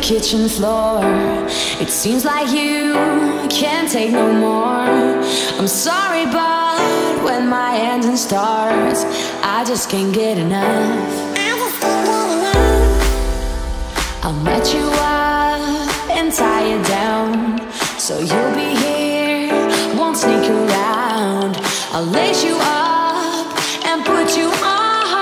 kitchen floor. It seems like you can't take no more. I'm sorry, but when my engine starts, I just can't get enough. I'll match you up and tie you down, so you'll be here, won't sneak around. I'll lace you up and put you on.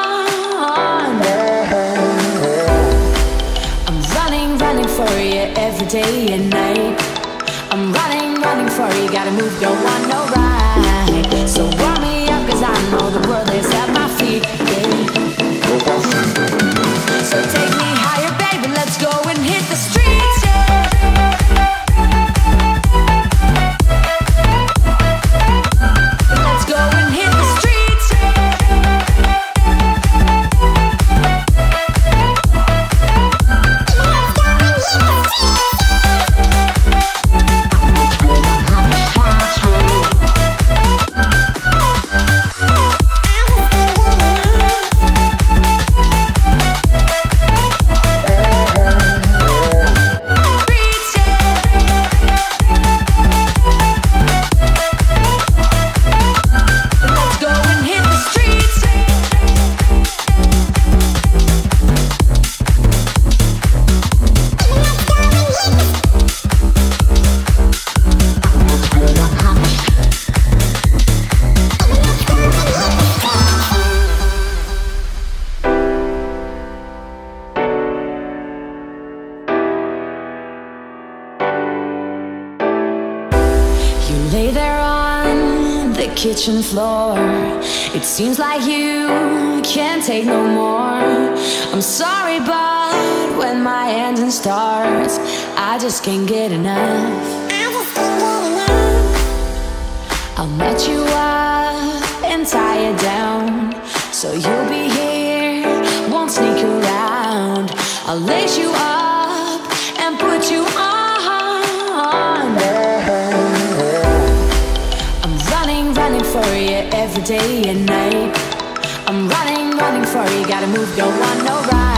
I'm running for you every day and night. I'm running for you, gotta move, don't want no ride. So warm me up, cause I know the world is at my feet, yeah. So take me higher, baby, let's go and hit the streets, yeah. Let's go and hit the streets, lay there on the kitchen floor. It seems like you can't take no more. I'm sorry, but when my engine starts, I just can't get enough. I'll match you up and tie you down, so you'll be here, won't sneak around. I'll lace you up and put you on. Running for you every day and night. I'm running for you, gotta move, don't want no ride.